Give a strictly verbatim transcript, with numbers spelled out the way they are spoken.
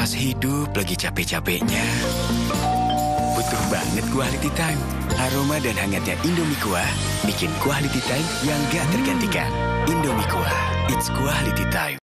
Pas hidup lagi capek-capeknya, butuh banget quality time. Aroma dan hangatnya Indomie Kuah bikin quality time yang gak tergantikan. Indomie Kuah, it's quality time.